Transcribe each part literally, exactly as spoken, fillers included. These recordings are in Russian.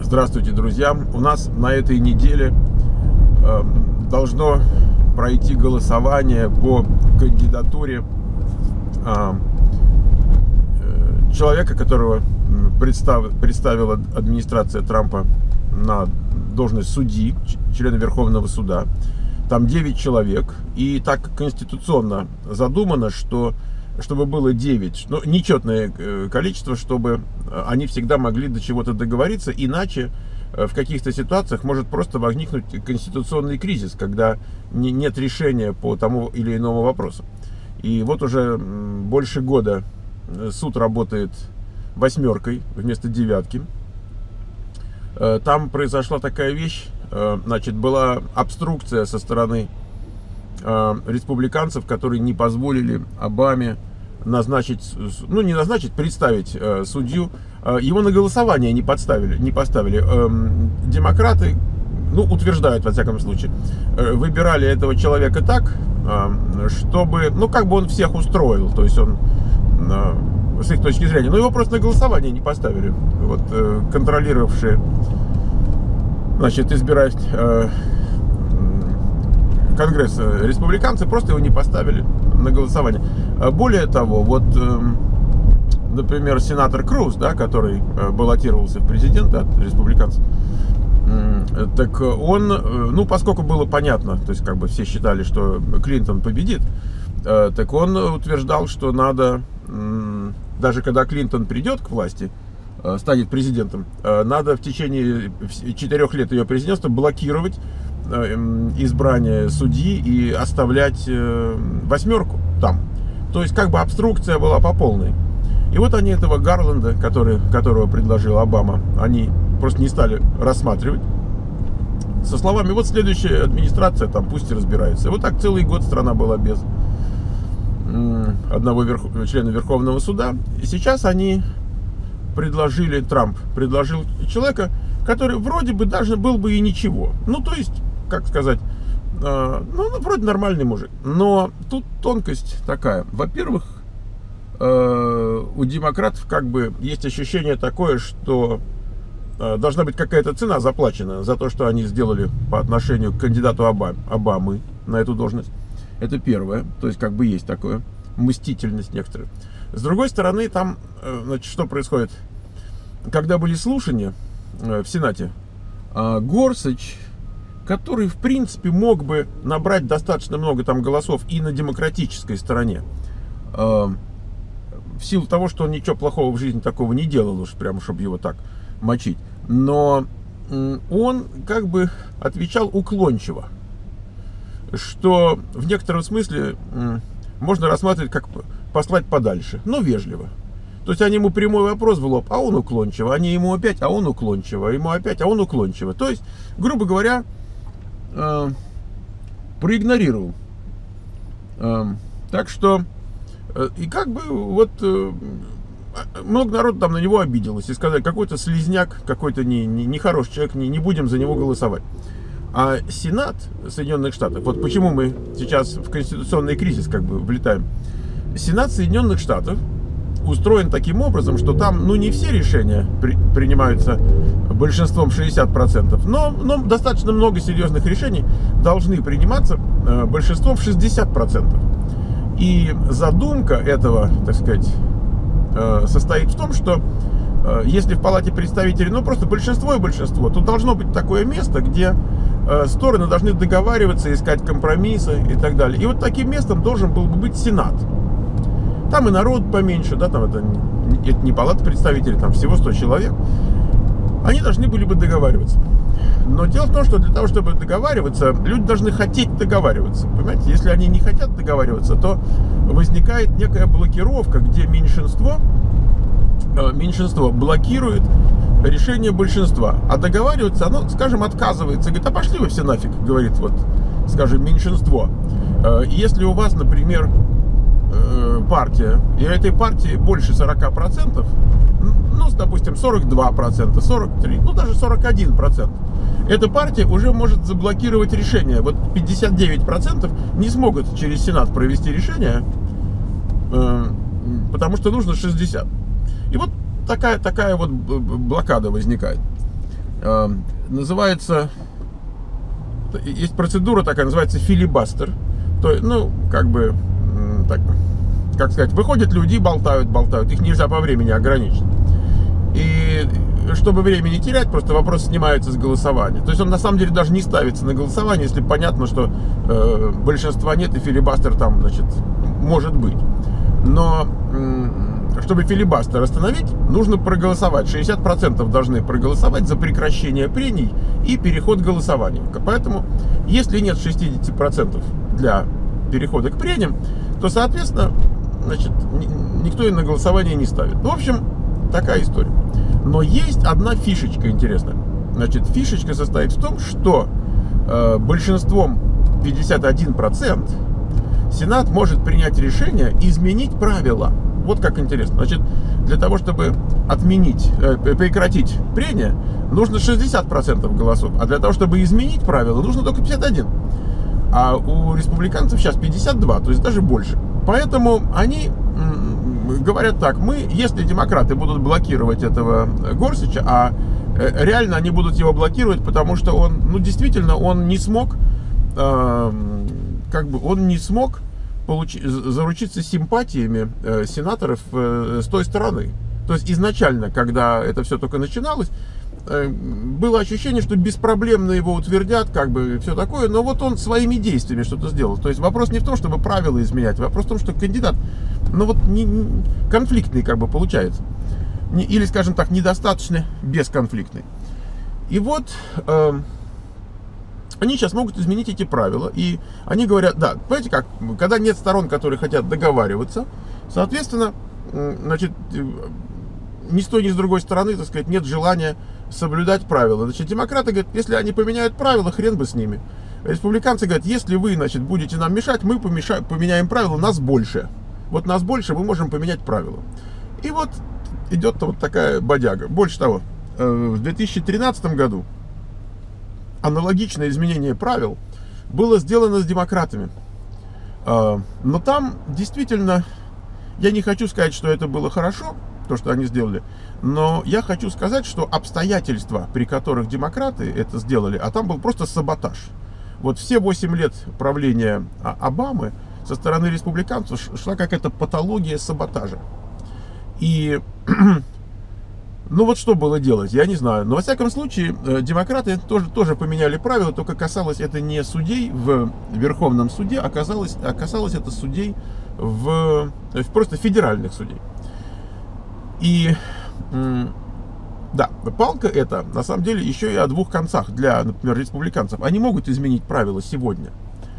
Здравствуйте, друзья! У нас на этой неделе э, должно пройти голосование по кандидатуре э, человека, которого представ, представила администрация Трампа на должность судьи, члена Верховного суда. Там девять человек, и так конституционно задумано, что чтобы было девять, ну, нечетное количество, чтобы они всегда могли до чего-то договориться, иначе в каких-то ситуациях может просто возникнуть конституционный кризис, когда нет решения по тому или иному вопросу. И вот уже больше года суд работает восьмеркой вместо девятки. Там произошла такая вещь, значит, была обструкция со стороны республиканцев, которые не позволили Обаме назначить, ну не назначить, представить э, судью. Э, его на голосование не подставили, не поставили. Э, демократы, ну утверждают во всяком случае, э, выбирали этого человека так, э, чтобы, ну как бы он всех устроил, то есть он э, с их точки зрения, но его просто на голосование не поставили. Вот э, контролировавшие, значит, избирать э, Конгресс республиканцы просто его не поставили на голосование. Более того, вот, например, сенатор Круз, да, который баллотировался в президенты от республиканцев, так он, ну, поскольку было понятно, то есть как бы все считали, что Клинтон победит, так он утверждал, что надо, даже когда Клинтон придет к власти, станет президентом, надо в течение четырех лет ее президентства блокировать избрание судьи и оставлять восьмерку там. То есть как бы обструкция была по полной. И вот они этого Гарланда, который, которого предложил Обама, они просто не стали рассматривать. Со словами, вот следующая администрация там пусть и разбирается. И вот так целый год страна была без одного верх... члена Верховного суда. И сейчас они предложили, Трамп предложил человека, который вроде бы даже был бы и ничего. Ну то есть, как сказать, э, ну, вроде нормальный мужик. Но тут тонкость такая. Во-первых, э, у демократов как бы есть ощущение такое, что э, должна быть какая-то цена заплачена за то, что они сделали по отношению к кандидату Обам, Обамы на эту должность. Это первое. То есть как бы есть такое мстительность некоторая. С другой стороны, там, э, значит, что происходит? Когда были слушания э, в Сенате, э, Горсач, который, в принципе, мог бы набрать достаточно много там голосов и на демократической стороне, э, в силу того, что он ничего плохого в жизни такого не делал, уж прямо, чтобы его так мочить. Но э, он как бы отвечал уклончиво, что в некотором смысле э, можно рассматривать как послать подальше, но вежливо. То есть они ему прямой вопрос в лоб, а он уклончиво, они ему опять, а он уклончиво, ему опять, а он уклончиво. То есть, грубо говоря, Э, проигнорировал. Э, так что э, и как бы вот э, много народу там на него обиделось и сказали, какой-то слизняк, какой-то не, не, нехороший человек, не, не будем за него голосовать. А Сенат Соединенных Штатов, вот почему мы сейчас в конституционный кризис как бы влетаем. Сенат Соединенных Штатов устроен таким образом, что там, ну, не все решения при, принимаются большинством шестьдесят процентов, но, но достаточно много серьезных решений должны приниматься э, большинством шестьдесят процентов. И задумка этого, так сказать, э, состоит в том, что э, если в Палате представителей, ну, просто большинство и большинство, то должно быть такое место, где э, стороны должны договариваться, искать компромиссы и так далее. И вот таким местом должен был бы быть Сенат. Там и народ поменьше, да, там это, это не палата представителей, там всего сто человек. Они должны были бы договариваться. Но дело в том, что для того, чтобы договариваться, люди должны хотеть договариваться. Понимаете, если они не хотят договариваться, то возникает некая блокировка, где меньшинство, э, меньшинство блокирует решение большинства. А договариваться оно, скажем, отказывается. Говорит, а пошли вы все нафиг, говорит, вот, скажем, меньшинство. Э, если у вас, например, партия, и этой партии больше сорока процентов, ну, допустим, сорок два процента, сорок три процента, ну, даже сорок один процент, эта партия уже может заблокировать решение. Вот пятьдесят девять процентов не смогут через Сенат провести решение, потому что нужно шестьдесят процентов. И вот такая, такая вот блокада возникает. э, называется, есть процедура такая, называется филибастер. То, ну, как бы, так, как сказать, выходят люди, болтают, болтают, их нельзя по времени ограничить. И чтобы время не терять, просто вопрос снимается с голосования. То есть он на самом деле даже не ставится на голосование, если понятно, что э, большинства нет и филибастер там, значит, может быть. Но э, чтобы филибастер остановить, нужно проголосовать. шестьдесят процентов должны проголосовать за прекращение прений и переход к голосованию. Поэтому, если нет шестидесяти процентов для перехода к прениям, то, соответственно, значит, никто и на голосование не ставит. В общем, такая история. Но есть одна фишечка интересная. Значит, фишечка состоит в том, что э, большинством пятьдесят один процент Сенат может принять решение изменить правила. Вот как интересно. Значит, для того, чтобы отменить, э, прекратить прения, нужно шестьдесят процентов голосов. А для того, чтобы изменить правила, нужно только пятьдесят один процент. А у республиканцев сейчас пятьдесят два процента, то есть даже больше. Поэтому они говорят так: мы, если демократы будут блокировать этого Горсича, а реально они будут его блокировать, потому что он, ну, действительно, он не смог, э, как бы, он не смог получить, заручиться симпатиями э, сенаторов э, с той стороны. То есть изначально, когда это все только начиналось, э, было ощущение, что беспроблемно его утвердят, как бы, все такое, но вот он своими действиями что-то сделал. То есть вопрос не в том, чтобы правила изменять, вопрос в том, что кандидат, ну вот, не, не, конфликтный, как бы, получается. Не, или, скажем так, недостаточно бесконфликтный. И вот э, они сейчас могут изменить эти правила. И они говорят, да, понимаете как, когда нет сторон, которые хотят договариваться, соответственно, значит, ни с той, ни с другой стороны, так сказать, нет желания соблюдать правила. Значит, демократы говорят, если они поменяют правила, хрен бы с ними. Республиканцы говорят, если вы, значит, будете нам мешать, мы помешаем, поменяем правила, нас больше. Вот нас больше, мы можем поменять правила. И вот идет вот такая бодяга. Больше того, в две тысячи тринадцатом году аналогичное изменение правил было сделано с демократами. Но там действительно, я не хочу сказать, что это было хорошо, то, что они сделали, но я хочу сказать, что обстоятельства, при которых демократы это сделали, а там был просто саботаж. Вот все восемь лет правления Обамы со стороны республиканцев шла какая-то патология саботажа. И, ну вот что было делать, я не знаю. Но во всяком случае, демократы тоже, тоже поменяли правила, только касалось это не судей в Верховном суде, а касалось, а касалось это судей в, просто федеральных судей. И, да, палка эта, на самом деле, еще и о двух концах для, например, республиканцев. Они могут изменить правила сегодня.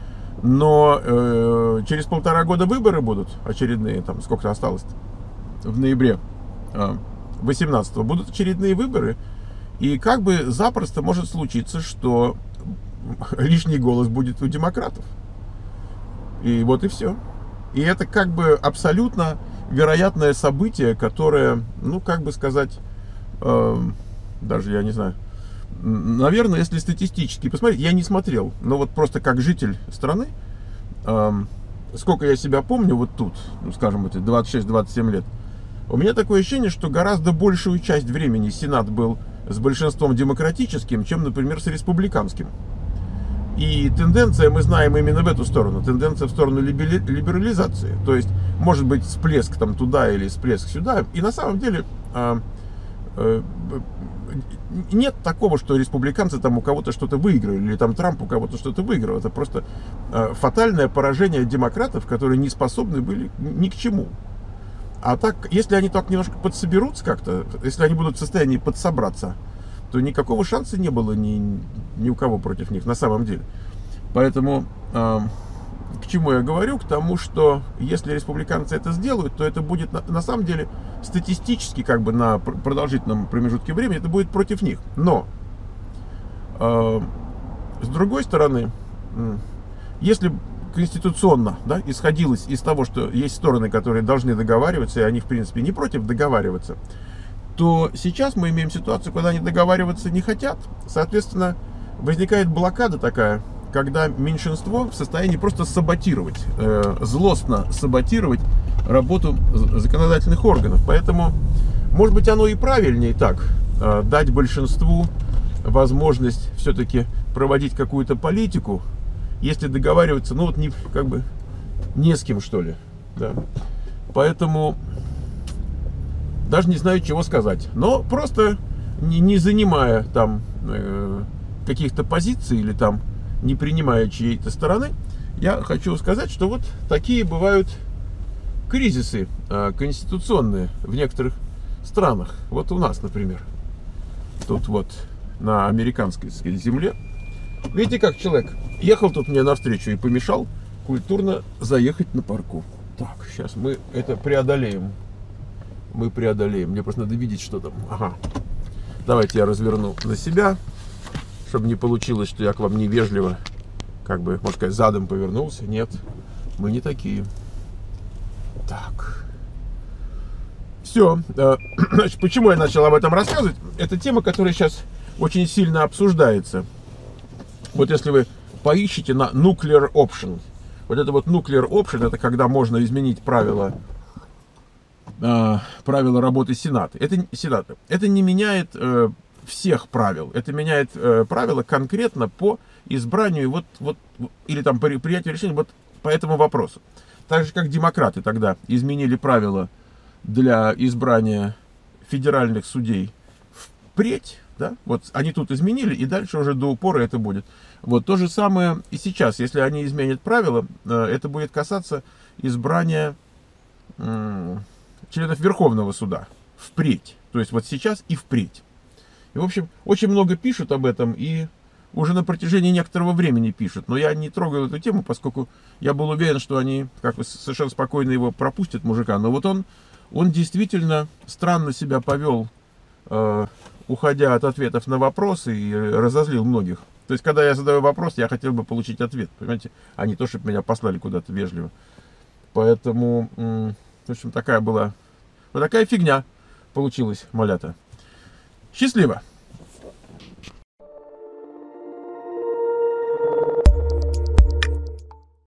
Но э, через полтора года выборы будут очередные, там сколько осталось в ноябре восемнадцатого, будут очередные выборы, и как бы запросто может случиться, что лишний голос будет у демократов. И вот и все. И это как бы абсолютно вероятное событие, которое, ну как бы сказать, э, даже я не знаю, наверное, если статистически посмотреть, я не смотрел, но вот просто как житель страны, э, сколько я себя помню вот тут, ну, скажем, эти двадцать шесть — двадцать семь лет, у меня такое ощущение, что гораздо большую часть времени Сенат был с большинством демократическим, чем, например, с республиканским. И тенденция, мы знаем, именно в эту сторону, тенденция в сторону либерализации. То есть, может быть, всплеск там туда или всплеск сюда. И на самом деле э, э, нет такого, что республиканцы там у кого-то что-то выиграли, или там Трамп у кого-то что-то выиграл. Это просто э, фатальное поражение демократов, которые не способны были ни к чему. А так, если они так немножко подсоберутся как-то, если они будут в состоянии подсобраться, то никакого шанса не было ни, ни у кого против них на самом деле. Поэтому э, к чему я говорю? К тому, что если республиканцы это сделают, то это будет на, на самом деле статистически, как бы на продолжительном промежутке времени, это будет против них. Но э, с другой стороны, э, если конституционно, да, исходилось из того, что есть стороны, которые должны договариваться, и они, в принципе, не против договариваться, то сейчас мы имеем ситуацию, когда они договариваться не хотят. Соответственно, возникает блокада такая, когда меньшинство в состоянии просто саботировать, э, злостно саботировать работу законодательных органов. Поэтому, может быть, оно и правильнее так, э, дать большинству возможность все-таки проводить какую-то политику, если договариваться, ну вот не, как бы не с кем, что ли. Да. Поэтому даже не знаю, чего сказать. Но просто не, не занимая там э, каких-то позиций или там не принимая чьей-то стороны, я хочу сказать, что вот такие бывают кризисы э, конституционные в некоторых странах. Вот у нас, например, тут вот на американской, так сказать, земле. Видите, как человек ехал тут мне навстречу и помешал культурно заехать на парку. Так, сейчас мы это преодолеем. Мы преодолеем. Мне просто надо видеть, что там. Ага. Давайте я разверну на себя, чтобы не получилось, что я к вам невежливо, как бы, можно сказать, задом повернулся. Нет, мы не такие. Так. Все. Значит, почему я начал об этом рассказывать? Это тема, которая сейчас очень сильно обсуждается. Вот если вы поищите на nuclear option. Вот это вот nuclear option, это когда можно изменить правила, э, правила работы Сената. Это, Сената. Это не меняет э, всех правил. Это меняет э, правила конкретно по избранию вот, вот, или там по принятию решения вот по этому вопросу. Так же, как демократы тогда изменили правила для избрания федеральных судей впредь, да, вот они тут изменили, и дальше уже до упора это будет. Вот то же самое и сейчас, если они изменят правила, это будет касаться избрания членов Верховного суда впредь, то есть вот сейчас и впредь. И, в общем, очень много пишут об этом, и уже на протяжении некоторого времени пишут, но я не трогал эту тему, поскольку я был уверен, что они как бы совершенно спокойно его пропустят, мужика, но вот он Он действительно странно себя повел, э, уходя от ответов на вопросы, и разозлил многих. То есть, когда я задаю вопрос, я хотел бы получить ответ, понимаете, а не то, чтобы меня послали куда-то вежливо. Поэтому, м- в общем, такая была, вот такая фигня получилась, малята. Счастливо!